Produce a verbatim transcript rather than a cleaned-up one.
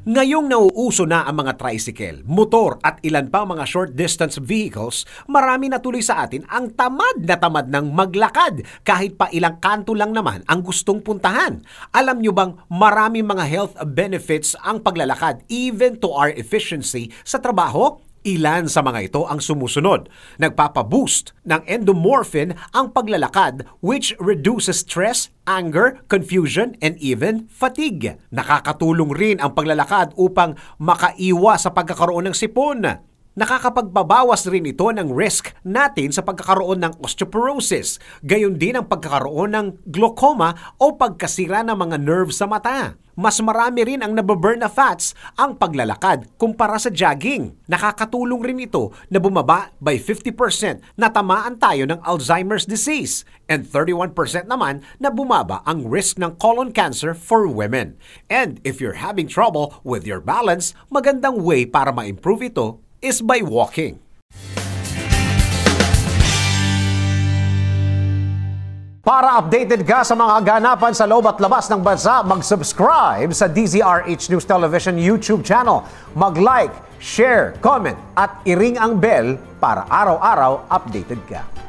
Ngayong nauuso na ang mga tricycle, motor at ilan pa mga short-distance vehicles, marami na tuloy sa atin ang tamad na tamad ng maglakad kahit pa ilang kanto lang naman ang gustong puntahan. Alam nyo bang marami mga health benefits ang paglalakad even to our efficiency sa trabaho? Ilan sa mga ito ang sumusunod. Nagpapaboost ng endomorphin ang paglalakad which reduces stress, anger, confusion, and even fatigue. Nakakatulong rin ang paglalakad upang makaiwas sa pagkakaroon ng sipon. Nakakapagbabawas rin ito ng risk natin sa pagkakaroon ng osteoporosis, gayon din ang pagkakaroon ng glaucoma o pagkasira ng mga nerves sa mata. Mas marami rin ang nababurn na fats ang paglalakad kumpara sa jogging. Nakakatulong rin ito na bumaba by fifty percent na tamaan tayo ng Alzheimer's disease and thirty-one percent naman na bumaba ang risk ng colon cancer for women. And if you're having trouble with your balance, magandang way para ma-improve ito is by walking. Para updated ka sa mga ganapan sa loob at labas ng bansa, mag-subscribe sa D Z R H News Television YouTube channel. Mag-like, share, comment at i-ring ang bell para araw-araw updated ka.